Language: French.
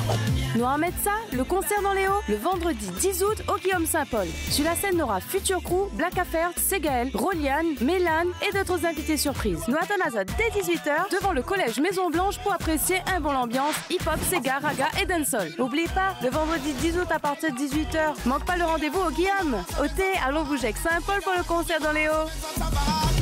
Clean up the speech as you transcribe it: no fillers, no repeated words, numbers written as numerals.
Noir Metza, le concert dans les Hauts, le vendredi 10 août au Guillaume Saint-Paul. Sur la scène, on aura Future Crew, Black Affair, Segael, Roliane, Mélane et d'autres invités surprises. Nous attendons à dès 18h devant le collège Maison Blanche pour apprécier un bon ambiance hip-hop, Sega, Raga et dancehall. N'oubliez pas, le vendredi 10 août à partir de 18h, manque pas le rendez-vous au Guillaume. Au thé, allons bouger avec Saint-Paul pour le concert dans les Hauts.